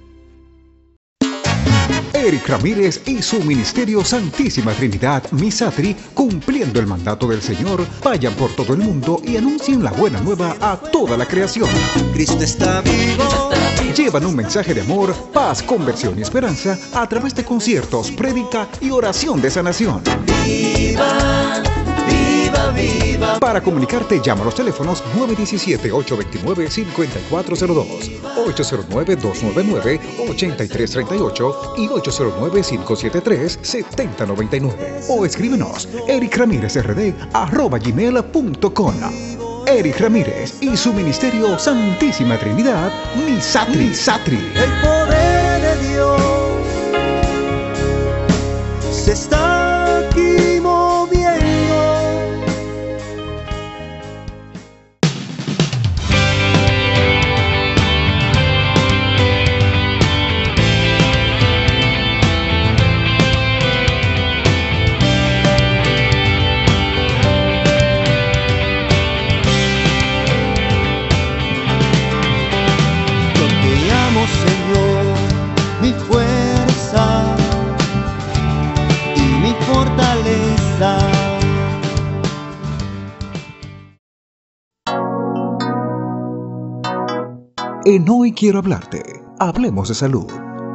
Eric Ramírez y su ministerio Santísima Trinidad Misatri, cumpliendo el mandato del Señor, vayan por todo el mundo y anuncien la buena nueva a toda la creación. Cristo está vivo. Llevan un mensaje de amor, paz, conversión y esperanza a través de conciertos, prédica y oración de sanación. Viva, viva, viva. Para comunicarte, llama a los teléfonos 917-829-5402, 809-299-8338 y 809-573-7099. O escríbenos ericramirezrd@gmail.com. Eric Ramírez y su ministerio Santísima Trinidad Misatri. El poder de Dios se está aquí moviendo. Señor, mi fuerza, En Hoy Quiero Hablarte, hablemos de salud.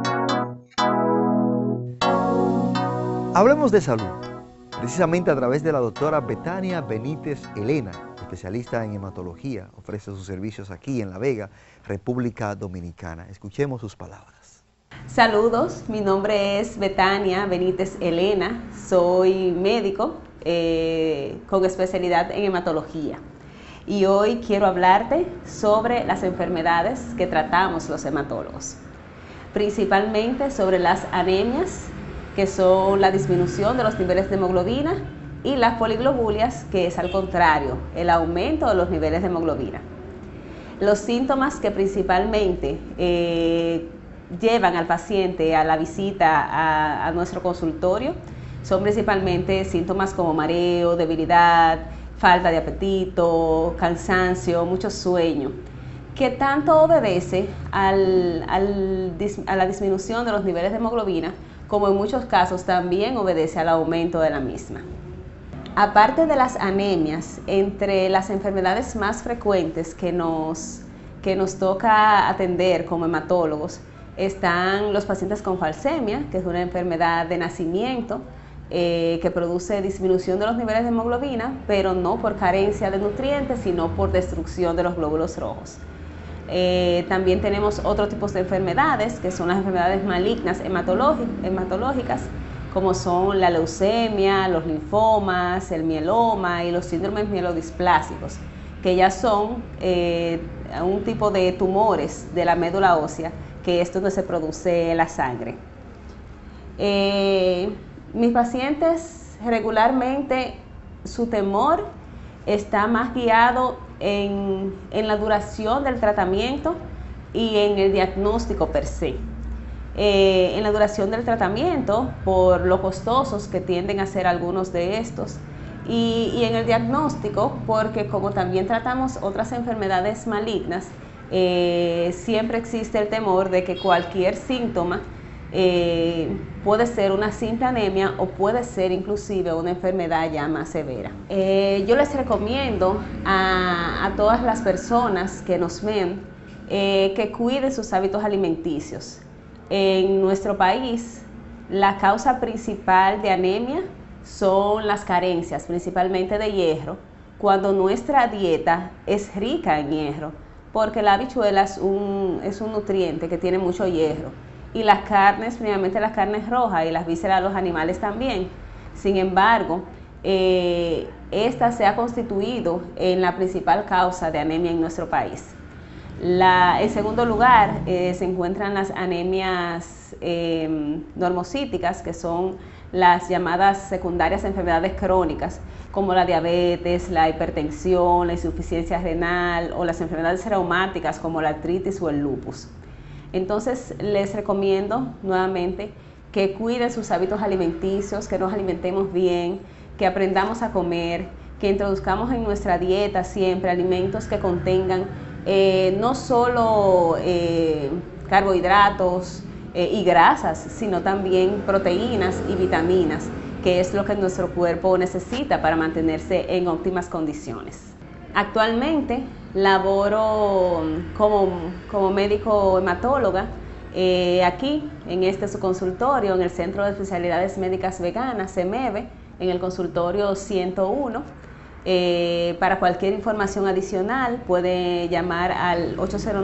Hablemos de salud, precisamente a través de la doctora Betania Benítez Elena, especialista en hematología, ofrece sus servicios aquí en La Vega, República Dominicana. Escuchemos sus palabras. Saludos, mi nombre es Betania Benítez Elena, soy médico con especialidad en hematología y hoy quiero hablarte sobre las enfermedades que tratamos los hematólogos, principalmente sobre las anemias, que son la disminución de los niveles de hemoglobina, y las poliglobulias, que es al contrario, el aumento de los niveles de hemoglobina. Los síntomas que principalmente llevan al paciente a la visita a nuestro consultorio son principalmente síntomas como mareo, debilidad, falta de apetito, cansancio, mucho sueño, que tanto obedece a la disminución de los niveles de hemoglobina, como en muchos casos también obedece al aumento de la misma. Aparte de las anemias, entre las enfermedades más frecuentes que nos toca atender como hematólogos están los pacientes con falsemia, que es una enfermedad de nacimiento que produce disminución de los niveles de hemoglobina, pero no por carencia de nutrientes, sino por destrucción de los glóbulos rojos. También tenemos otros tipos de enfermedades, que son las enfermedades malignas hematológicas, como son la leucemia, los linfomas, el mieloma y los síndromes mielodisplásicos, que ya son un tipo de tumores de la médula ósea, que es donde se produce la sangre. Mis pacientes regularmente, su temor está más guiado en la duración del tratamiento y en el diagnóstico per se. En la duración del tratamiento, por lo costosos que tienden a ser algunos de estos, y en el diagnóstico, porque como también tratamos otras enfermedades malignas, siempre existe el temor de que cualquier síntoma puede ser una simple anemia o puede ser inclusive una enfermedad ya más severa. Yo les recomiendo a todas las personas que nos ven que cuiden sus hábitos alimenticios. En nuestro país, la causa principal de anemia son las carencias, principalmente de hierro, cuando nuestra dieta es rica en hierro, porque la habichuela es un nutriente que tiene mucho hierro, y las carnes, primeramente las carnes rojas y las vísceras de los animales también. Sin embargo, esta se ha constituido en la principal causa de anemia en nuestro país. En segundo lugar, se encuentran las anemias normocíticas, que son las llamadas secundarias enfermedades crónicas, como la diabetes, la hipertensión, la insuficiencia renal o las enfermedades reumáticas como la artritis o el lupus. Entonces, les recomiendo nuevamente que cuiden sus hábitos alimenticios, que nos alimentemos bien, que aprendamos a comer, que introduzcamos en nuestra dieta siempre alimentos que contengan no solo carbohidratos y grasas, sino también proteínas y vitaminas, que es lo que nuestro cuerpo necesita para mantenerse en óptimas condiciones. Actualmente laboro como médico hematóloga aquí en su consultorio, en el Centro de Especialidades Médicas Veganas, CEMEVE, en el consultorio 101. Para cualquier información adicional puede llamar al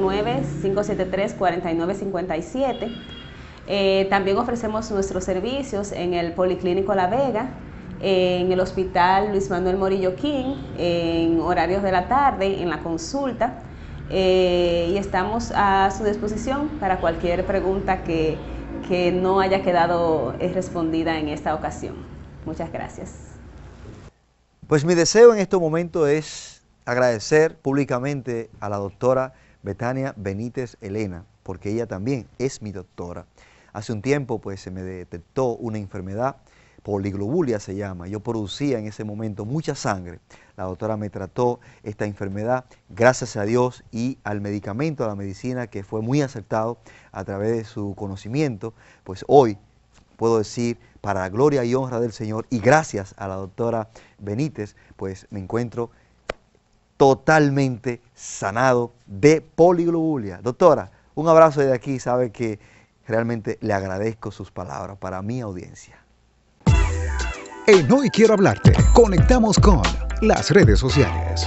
809-573-4957. También ofrecemos nuestros servicios en el Policlínico La Vega, en el Hospital Luis Manuel Morillo King, en horarios de la tarde, en la consulta, y estamos a su disposición para cualquier pregunta que no haya quedado respondida en esta ocasión. Muchas gracias. Pues mi deseo en este momento es agradecer públicamente a la doctora Betania Benítez Elena, porque ella también es mi doctora. Hace un tiempo pues se me detectó una enfermedad, poliglobulia se llama. Yo producía en ese momento mucha sangre. La doctora me trató esta enfermedad, gracias a Dios y al medicamento, a la medicina, que fue muy acertado a través de su conocimiento. Pues hoy puedo decir, para la gloria y honra del Señor, y gracias a la doctora Benítez, pues me encuentro totalmente sanado de poliglobulia. Doctora, un abrazo desde aquí, sabe que realmente le agradezco sus palabras para mi audiencia. En Hoy Quiero Hablarte, conectamos con las redes sociales.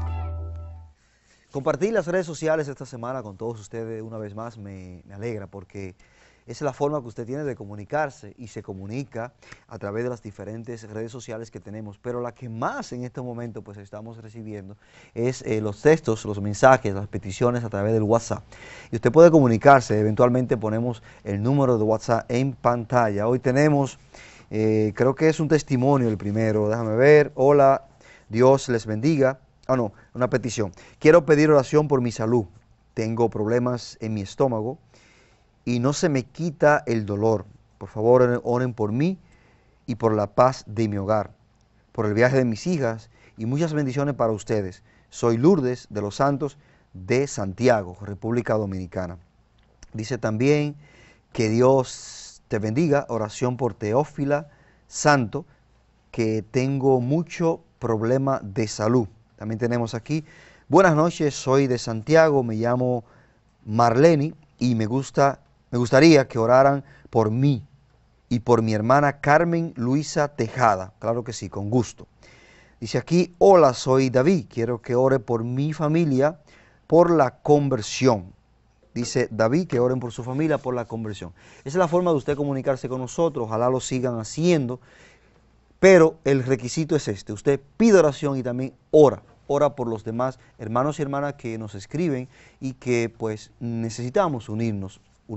Compartir las redes sociales esta semana con todos ustedes una vez más me alegra, porque esa es la forma que usted tiene de comunicarse y se comunica a través de las diferentes redes sociales que tenemos, pero la que más en este momento pues estamos recibiendo es los textos, los mensajes, las peticiones a través del WhatsApp. Y usted puede comunicarse, eventualmente ponemos el número de WhatsApp en pantalla. Hoy tenemos, creo que es un testimonio el primero, déjame ver. Hola, Dios les bendiga. Una petición. Quiero pedir oración por mi salud. Tengo problemas en mi estómago y no se me quita el dolor. Por favor, oren por mí y por la paz de mi hogar, por el viaje de mis hijas y muchas bendiciones para ustedes. Soy Lourdes de los Santos de Santiago, República Dominicana. Dice también que Dios te bendiga. Oración por Teófila Santo, que tengo mucho problema de salud. También tenemos aquí, buenas noches, soy de Santiago, me llamo Marleni y me gustaría que oraran por mí y por mi hermana Carmen Luisa Tejada. Claro que sí, con gusto. Dice aquí, hola, soy David, quiero que ore por mi familia por la conversión. Dice David que oren por su familia por la conversión. Esa es la forma de usted comunicarse con nosotros, ojalá lo sigan haciendo, pero el requisito es este, usted pide oración y también ora por los demás hermanos y hermanas que nos escriben y que pues necesitamos unirnos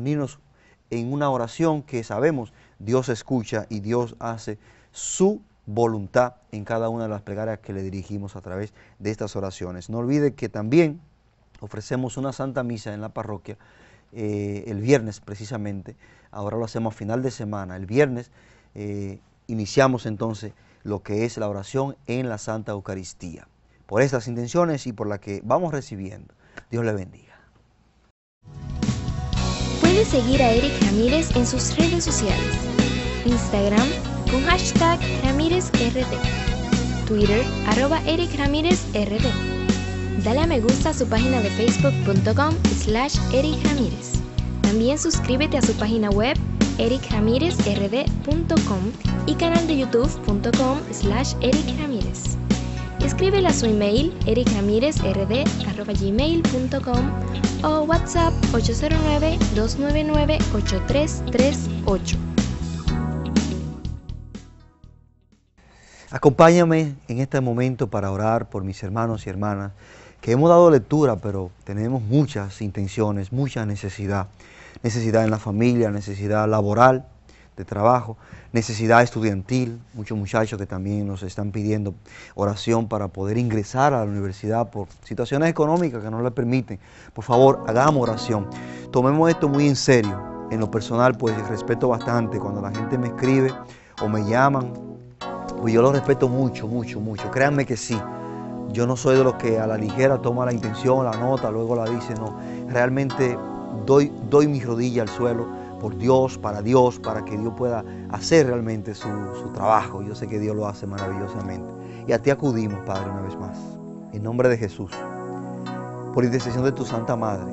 en una oración que sabemos Dios escucha y Dios hace su voluntad en cada una de las plegarias que le dirigimos a través de estas oraciones. No olvide que también ofrecemos una Santa Misa en la parroquia el viernes precisamente, ahora lo hacemos a final de semana, el viernes iniciamos entonces lo que es la oración en la Santa Eucaristía. Por estas intenciones y por la que vamos recibiendo. Dios le bendiga. Puedes seguir a Eric Ramírez en sus redes sociales. Instagram con hashtag RamírezRD. Twitter @Eric Ramírez RD. Dale a me gusta a su página de facebook.com/Eric Ramírez. También suscríbete a su página web ericramirezrd.com y canal de youtube.com/Eric Ramírez. Escríbele a su email ericramirezrd@gmail.com o WhatsApp 809-299-8338. Acompáñame en este momento para orar por mis hermanos y hermanas que hemos dado lectura, pero tenemos muchas intenciones, mucha necesidad. Necesidad en la familia, necesidad laboral, de trabajo, necesidad estudiantil, muchos muchachos que también nos están pidiendo oración para poder ingresar a la universidad por situaciones económicas que no les permiten. Por favor, hagamos oración. Tomemos esto muy en serio. En lo personal, pues respeto bastante cuando la gente me escribe o me llaman, pues yo lo respeto mucho, mucho, mucho. Créanme que sí. Yo no soy de los que a la ligera toma la intención, la nota, luego la dice, no. Realmente doy mi rodilla al suelo por Dios, para que Dios pueda hacer realmente su trabajo. Yo sé que Dios lo hace maravillosamente. Y a ti acudimos, Padre, una vez más. En nombre de Jesús, por intercesión de tu Santa Madre,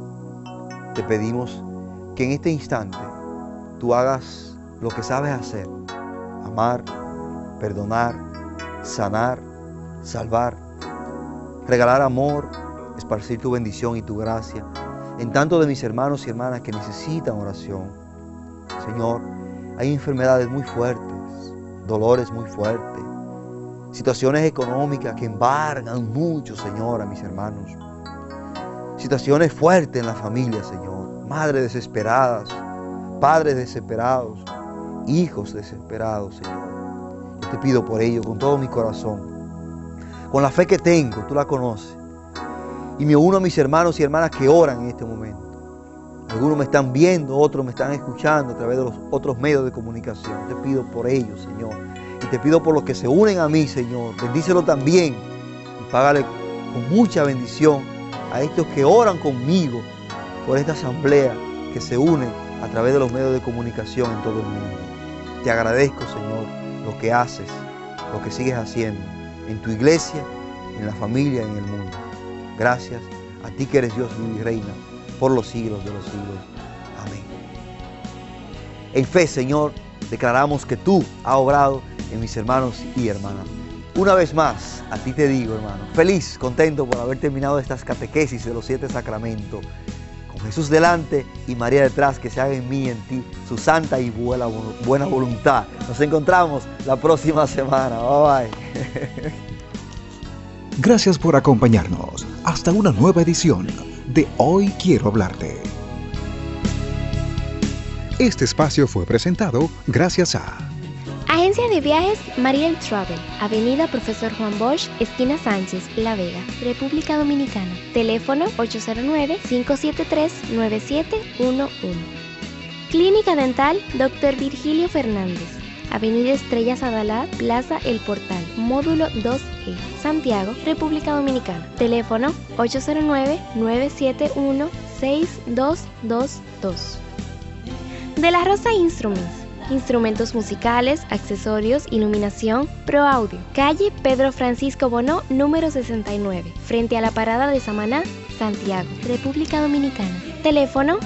te pedimos que en este instante tú hagas lo que sabes hacer. Amar, perdonar, sanar, salvar, regalar amor, esparcir tu bendición y tu gracia en tanto de mis hermanos y hermanas que necesitan oración. Señor, hay enfermedades muy fuertes, dolores muy fuertes, situaciones económicas que embargan mucho, Señor, a mis hermanos. Situaciones fuertes en la familia, Señor. Madres desesperadas, padres desesperados, hijos desesperados, Señor. Yo te pido por ello con todo mi corazón. Con la fe que tengo, tú la conoces. Y me uno a mis hermanos y hermanas que oran en este momento. Algunos me están viendo, otros me están escuchando a través de los otros medios de comunicación. Te pido por ellos, Señor. Y te pido por los que se unen a mí, Señor. Bendícelo también. Y págale con mucha bendición a estos que oran conmigo por esta asamblea que se une a través de los medios de comunicación en todo el mundo. Te agradezco, Señor, lo que haces, lo que sigues haciendo en tu iglesia en la familia y en el mundo. Gracias a ti que eres Dios, vive y reina por los siglos de los siglos. Amén. En fe, Señor, declaramos que tú has obrado en mis hermanos y hermanas. Una vez más, a ti te digo, hermano, feliz, contento por haber terminado estas catequesis de los 7 sacramentos. Con Jesús delante y María detrás, que se haga en mí y en ti su santa y buena voluntad. Nos encontramos la próxima semana. Bye bye. Gracias por acompañarnos. Hasta una nueva edición de Hoy Quiero Hablarte. Este espacio fue presentado gracias a Agencia de Viajes Mariel Travel, Avenida Profesor Juan Bosch, esquina Sánchez, La Vega, República Dominicana. Teléfono 809-573-9711. Clínica Dental Dr. Virgilio Fernández, Avenida Estrellas Adalá, Plaza El Portal, Módulo 2E, Santiago, República Dominicana. Teléfono 809-971-6222. De la Rosa Instruments, instrumentos musicales, accesorios, iluminación, Pro Audio. Calle Pedro Francisco Bonó, número 69, frente a la parada de Samaná, Santiago, República Dominicana. Teléfono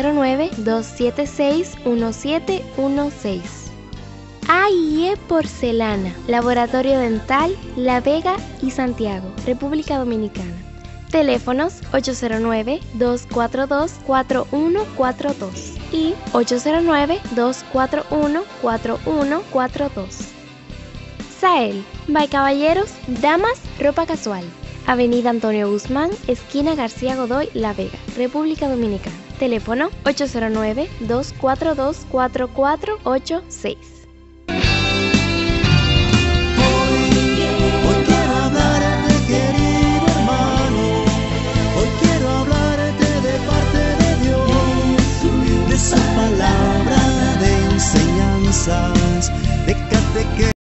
809-276-1716. AIE Porcelana, Laboratorio Dental, La Vega y Santiago, República Dominicana. Teléfonos 809-242-4142 y 809-241-4142. Sael, by Caballeros, Damas, Ropa Casual. Avenida Antonio Guzmán, esquina García Godoy, La Vega, República Dominicana. Teléfono 809-242-4486. Esa palabra de enseñanzas, déjate que